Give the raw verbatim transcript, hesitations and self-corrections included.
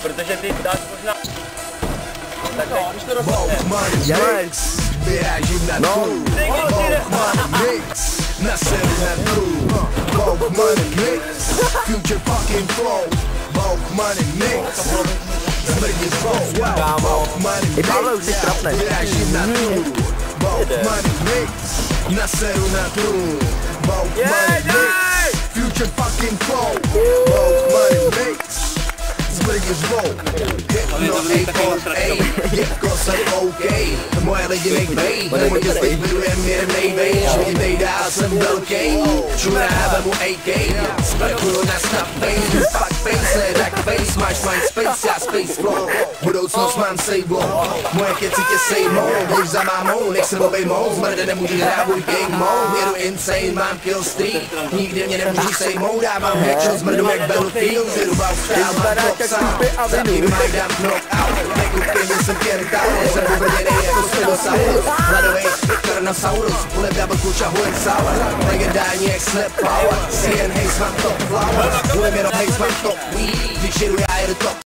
protože ty dáš možná... Tak no, když to rozhodne. Dělejš. Vyrážím na trů. Bob Money Mix. Na seru na trů. Bob Money Mix. Future fucking flow. Bob Money Mix. Smrdí flow. Bob Money Mix. Vyrážím na trů. Bob Money Mix. Na seru na trů. Bob Money Mix. Future fucking flow. Bob Money Mix. Smrdí flow. Hypno A A. Děvko jsem OK. Moje lidi nejbej. Nemoj tě zbyt vyrujem mirem nejbej. Živitej dál jsem velký. Čurá vemu A K. Sprkuju na snap face. Fuck face, ne tak face. Máš mind space, já space flow. Budoucnost mám sejblou. Moje keci tě sejmou. Běž za mámou, nech se obejmou. Zmrde nemůžeš hrát můj game mode. Jedu insane, mám kill streak. Nikdy mě nemůžu sejmout. Dávám headshot, zmrdu jak Battlefield. Jedu baustál, mám top sound. Za tím mají dám knockout. Nekupím, jsem Kentaurus. Jsem ubrděnej jako Spinosaurus. Hladovej Tyrannosaurus. Ulep double kuča, hulen sour. Legendární jak Snap Power. C N Hayes mám top flower. Ulep jenom Hayes mám top weed. Když jedu já jedu top